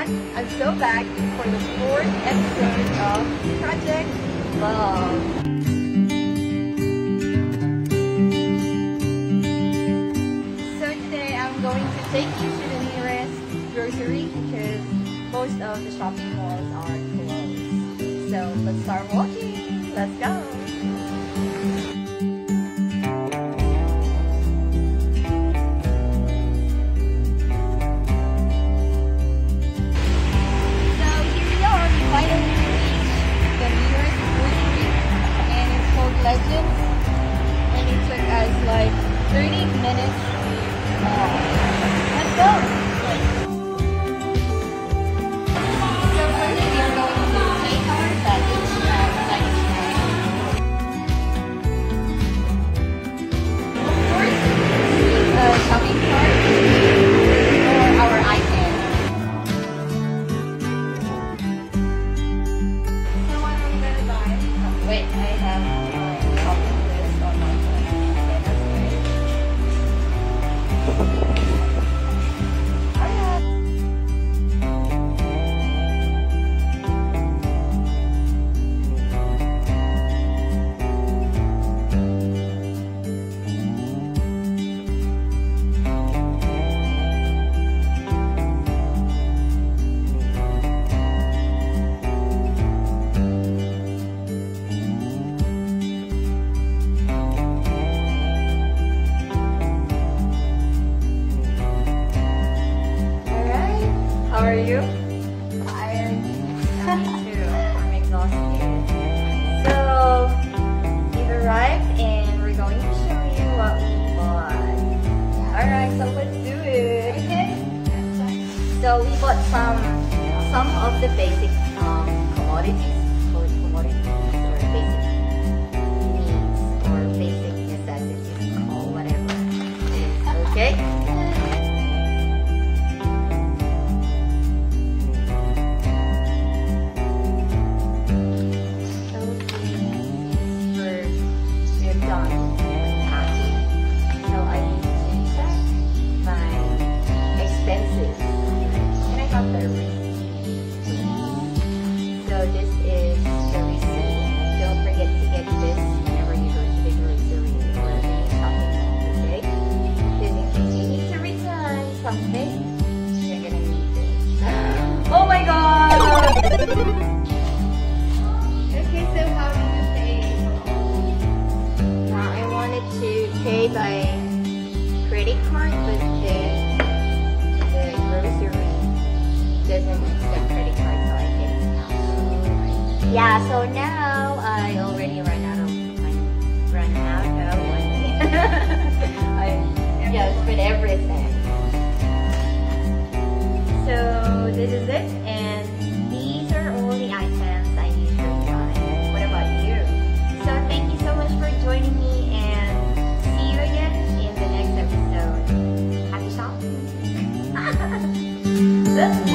everyone, I'm so back for the 4th episode of Project L.O.V.E. So today I'm going to take you to the nearest grocery because most of the shopping malls are closed. So let's start walking. Let's go. And it took us like 30 minutes. Let's go! So first we are going to take our baggage Of course, a shopping cart or our iPad. So what are we gonna buy? Wait, I have How are you? Tired. Me too. I'm exhausted. So we've arrived and we're going to show you what we bought. Alright, so let's do it. Okay. So we bought some of the basic commodities. Call it commodities or basic needs or basic necessities or whatever. Okay? So this is the receipt. Don't forget to get this whenever you go to the grocery or any shopping mall, okay? Because in case you need to return something, you're gonna need this. Oh my god! Okay, so how do you pay? Now I wanted to pay by credit card, but the grocery doesn't accept credit card, so I get it now. Yeah, so now I already run out of money. I just spent everything. So this is it, and these are all the items I usually buy. What about you? So thank you so much for joining me, and see you again in the next episode. Happy shopping!